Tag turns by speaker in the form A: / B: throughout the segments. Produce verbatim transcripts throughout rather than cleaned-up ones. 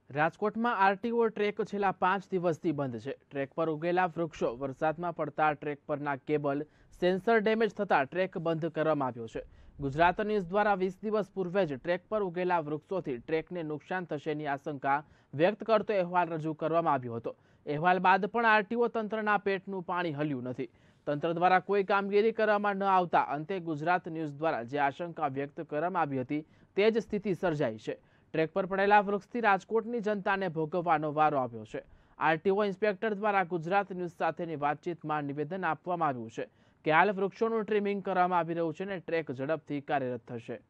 A: રાજકોટમાં RTO track છેલ્લા પાંચ દિવસથી બંધ છે। ટ્રેક પર ઉગેલા વૃક્ષો વરસાદમાં પડતા ટ્રેક પરના કેબલ સેન્સર ડેમેજ થતા ટ્રેક બંધ કરવામાં આવ્યો છે। ગુજરાત ન્યૂઝ દ્વારા વીસ દિવસ પૂર્વે જ ટ્રેક પર ઉગેલા વૃક્ષોથી ટ્રેકને નુકસાન થશેની આશંકા વ્યક્ત કરતો અહેવાલ રજૂ કરવામાં આવ્યો હતો। અહેવાલ બાદ પણ આરટીઓ તંત્રના પેટનું પાણી હલ્યું નથી। તંત્ર દ્વારા કોઈ કામગીરી કરવામાં ન આવતા અંતે ગુજરાત ન્યૂઝ દ્વારા જે આશંકા વ્યક્ત કરવામાં આવી હતી તે જ સ્થિતિ સર્જાઈ છે। ટ્રેક પર પડેલા વૃક્ષથી રાજકોટની જનતાને ભોગવવાનો વારો આવ્યો છે। આરટીઓ ઇન્સ્પેક્ટર દ્વારા ગુજરાત ન્યૂઝ સાથેની વાતચીતમાં નિવેદન આપવામાં આવ્યું છે કે હાલ વૃક્ષોનું ટ્રીમિંગ કરવામાં આવી રહ્યું છે અને ટ્રેક ઝડપથી કાર્યરત થશે।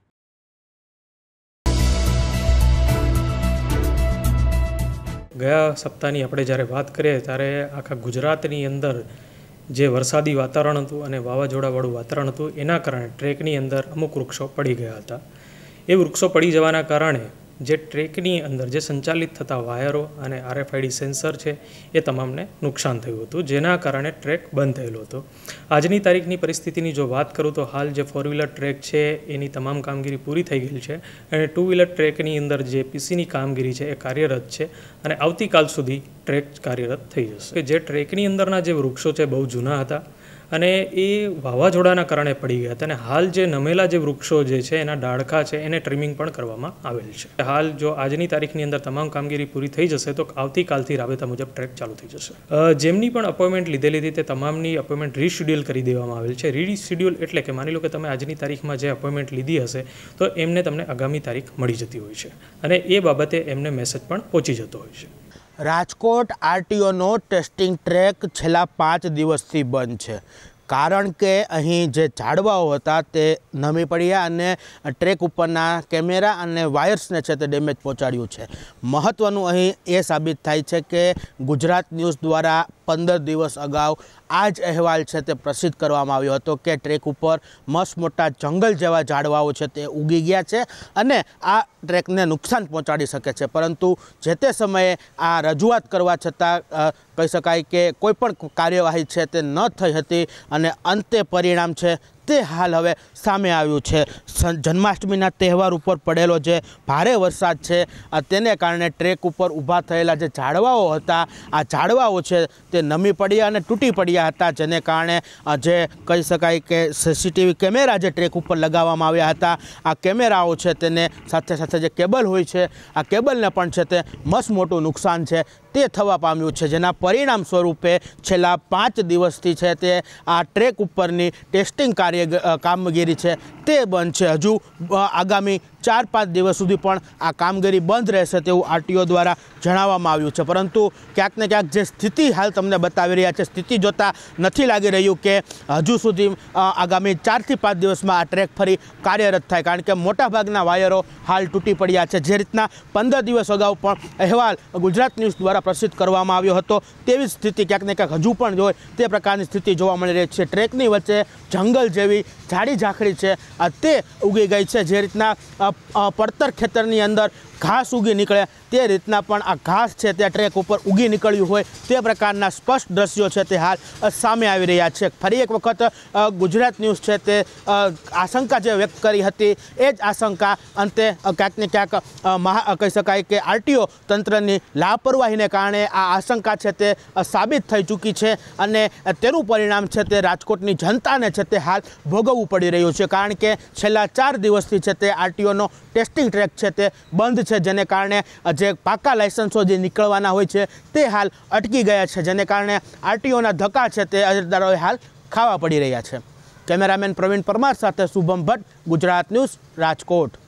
B: ગયા સપ્તાહની આપણે જ્યારે વાત કરીએ ત્યારે આખા ગુજરાતની અંદર જે વરસાદી વાતાવરણ હતું અને વાવાઝોડાવાળું વાતાવરણ હતું એના કારણે ટ્રેકની અંદર અમુક વૃક્ષો પડી ગયા હતા। એ વૃક્ષો પડી જવાના કારણે જે ટ્રેકની અંદર જે સંચાલિત થતા વાયરો અને આરએફઆઈડી સેન્સર છે એ તમામને નુકસાન થયું હતું, જેના કારણે ટ્રેક બંધ થયેલો હતો। આજની તારીખની પરિસ્થિતિની જો વાત કરું તો હાલ જે ફોર વ્હીલર ટ્રેક છે એની તમામ કામગીરી પૂરી થઈ ગઈ છે અને ટુ વ્હીલર ટ્રેકની અંદર જે પીસીની કામગીરી છે એ કાર્યરત છે અને આવતીકાલ સુધી ટ્રેક કાર્યરત થઈ જશે। કે જે ટ્રેકની અંદરના જે વૃક્ષો છે બહુ જૂના હતા અને એ વાવાઝોડાના કારણે પડી ગયા હતા અને હાલ જે નમેલા જે વૃક્ષો જે છે એના ડાળખા છે એને ટ્રીમિંગ પણ કરવામાં આવેલ છે। હાલ જો આજની તારીખની અંદર તમામ કામગીરી પૂરી થઈ જશે તો આવતીકાલથી રાબેતા મુજબ ટ્રેક ચાલુ થઈ જશે। જેમની પણ અપોઇન્ટમેન્ટ લીધેલી હતી તે તમામની અપોઇન્ટમેન્ટ રીશેડ્યુલ કરી દેવામાં આવેલ છે। રીશેડ્યુલ એટલે કે માની લો કે તમે આજની તારીખમાં જે અપોઇન્ટમેન્ટ લીધી હશે તો એમને તમને આગામી તારીખ મળી જતી હોય છે અને એ બાબતે એમને મેસેજ પણ પહોંચી જતો હોય છે।
C: રાજકોટ આરટીઓનો ટેસ્ટિંગ ટ્રેક છેલ્લા પાંચ દિવસથી બંધ છે, કારણ કે અહીં જે ઝાડવાઓ હતા તે નમી પડ્યા અને ટ્રેક ઉપરના કેમેરા અને વાયર્સને છે તે ડેમેજ પહોંચાડ્યું છે। મહત્ત્વનું અહીં એ સાબિત થાય છે કે ગુજરાત ન્યૂઝ દ્વારા પંદર દિવસ અગાઉ આ જ અહેવાલ છે તે પ્રસિદ્ધ કરવામાં આવ્યો હતો કે ટ્રેક ઉપર મસ્ત મોટા જંગલ જેવા ઝાડવાઓ છે તે ઉગી ગયા છે અને આ ટ્રેકને નુકસાન પહોંચાડી શકે છે, પરંતુ જે તે સમયે આ રજૂઆત કરવા છતાં કહી શકાય કે કોઈ પણ કાર્યવાહી છે તે ન થઈ હતી અને અંતે પરિણામ છે તે હાલ હવે સામે આવ્યું છે। જન્માષ્ટમીના તહેવાર ઉપર પડેલો જે ભારે વરસાદ છે તેને કારણે ટ્રેક ઉપર ઊભા થયેલા જે ઝાડવાઓ હતા આ ઝાડવાઓ છે તે નમી પડ્યા અને તૂટી પડ્યા હતા, જેને કારણે જે કહી શકાય કે સીસીટીવી કેમેરા જે ટ્રેક ઉપર લગાવવામાં આવ્યા હતા આ કેમેરાઓ છે તેને સાથે સાથે જે કેબલ હોય છે આ કેબલને પણ છે તે મસ્ત મોટું નુકસાન છે તે થવા પામ્યું છે, જેના પરિણામ સ્વરૂપે છેલ્લા પાંચ દિવસથી છે તે આ ટ્રેક ઉપરની ટેસ્ટિંગ કાર્ય કામગીરી છે તે બંધ છે। હજુ આગામી ચાર પાંચ દિવસ સુધી પણ આ કામગીરી બંધ રહેશે તેવું આરટીઓ દ્વારા જણાવવામાં આવ્યું છે, પરંતુ ક્યાંક ને ક્યાંક જે સ્થિતિ હાલ તમને બતાવી રહ્યા છે સ્થિતિ જોતાં નથી લાગી રહ્યું કે હજુ સુધી આગામી ચારથી પાંચ દિવસમાં આ ટ્રેક ફરી કાર્યરત થાય, કારણ કે મોટાભાગના વાયરો હાલ તૂટી પડ્યા છે। જે રીતના પંદર દિવસ અગાઉ પણ અહેવાલ ગુજરાત ન્યૂઝ દ્વારા પ્રસિદ્ધ કરવામાં આવ્યો હતો તેવી સ્થિતિ ક્યાંક ને ક્યાંક હજુ પણ હોય તે પ્રકારની સ્થિતિ જોવા મળી રહી છે। ટ્રેકની વચ્ચે જંગલ જેવી ઝાડી ઝાંખરી છે તે ઉગી ગઈ છે। જે રીતના પડતર ખેતરની અંદર ઘાસ ઉગી નીકળે તે રીતના પણ આ ઘાસ છે તે ટ્રેક ઉપર ઉગી નીકળ્યું હોય તે પ્રકારના સ્પષ્ટ દ્રશ્યો છે તે હાલ સામે આવી રહ્યા છે। ફરી એક વખત ગુજરાત ન્યૂઝ છે તે આશંકા જે વ્યક્ત કરી હતી એ જ આશંકા અંતે ક્યાંક ને ક્યાંક મહા કહી શકાય કે આરટીઓ તંત્રની લાપરવાહીને કારણે આ આશંકા છે તે સાબિત થઈ ચૂકી છે અને તેનું પરિણામ છે તે રાજકોટની જનતાને છે તે હાલ ભોગવવું પડી રહ્યું છે, કારણ કે છેલ્લા ચાર દિવસથી છે તે આરટીઓનો ટેસ્ટિંગ ટ્રેક છે તે બંધ છે, જેને કારણે જે પાકા લાયસન્સો જે નીકળવાના હોય છે તે હાલ અટકી ગયા છે, જેને કારણે આરટીઓના ધક્કા છે તે અરજદારોએ હાલ ખાવા પડી રહ્યા છે। કેમેરામેન પ્રવીણ પરમાર સાથે શુભમ ભટ્ટ, ગુજરાત ન્યૂઝ, રાજકોટ।